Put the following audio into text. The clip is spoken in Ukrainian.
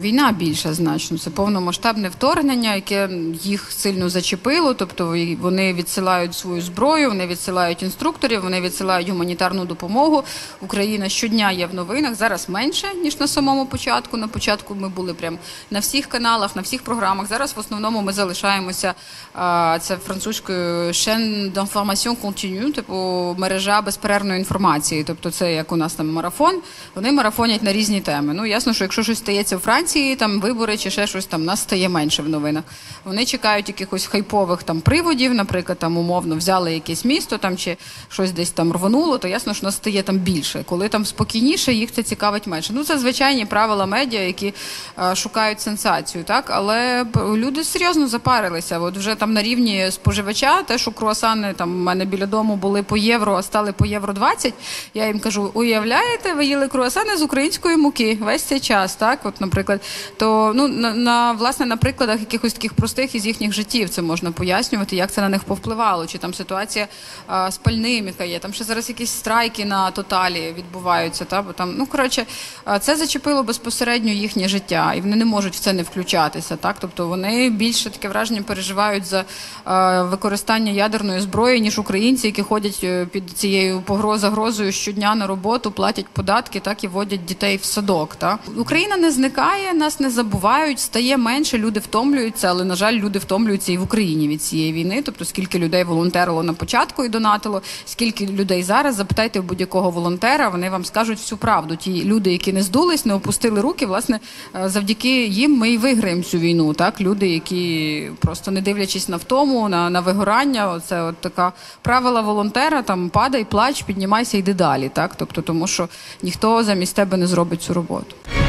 Війна більша значно. Це повномасштабне вторгнення, яке їх сильно зачепило. Тобто вони відсилають свою зброю, вони відсилають інструкторів, вони відсилають гуманітарну допомогу. Україна щодня є в новинах. Зараз менше, ніж на самому початку. На початку ми були прям на всіх каналах, на всіх програмах. Зараз в основному ми залишаємося, це французькою chaîne d'information continue, типу мережа безперервної інформації. Тобто це як у нас там марафон, вони марафонять на різні теми. Ну, ясно, що якщо щось стається у Франції, там вибори чи ще щось, там нас стає менше в новинах. Вони чекають якихось хайпових там приводів, наприклад, там умовно взяли якесь місто там чи щось десь там рвонуло, то ясно, що нас стає там більше. Коли там спокійніше, їх це цікавить менше. Ну, це звичайні правила медіа, які шукають сенсацію, так? Але люди серйозно запарилися. От вже там на рівні споживача, те, що круасани там у мене біля дому були по євро, а стали по євро 20, я їм кажу, уявляєте, ви їли круасани з української муки весь цей час, так? От, наприклад, то ну власне на прикладах якихось таких простих із їхніх життів це можна пояснювати, як це на них повпливало, чи там ситуація з пальним, яка є, там ще зараз якісь страйки на Тоталі відбуваються, та бо там, ну коротше, це зачепило безпосередньо їхнє життя, і вони не можуть в це не включатися, так, тобто вони більше таке враження переживають за використання ядерної зброї, ніж українці, які ходять під цією загрозою щодня на роботу, платять податки, так і водять дітей в садок, так. Україна не зникає, нас не забувають, стає менше, люди втомлюються, але, на жаль, люди втомлюються і в Україні від цієї війни, тобто скільки людей волонтерило на початку і донатило, скільки людей зараз, запитайте у будь-якого волонтера, вони вам скажуть всю правду. Ті люди, які не здулись, не опустили руки, власне, завдяки їм ми і виграємо цю війну, так, люди, які просто не дивлячись на втому, на вигорання, це от така правила волонтера, там, падай, плач, піднімайся, йди далі, так, тобто, тому що ніхто замість тебе не зробить цю роботу.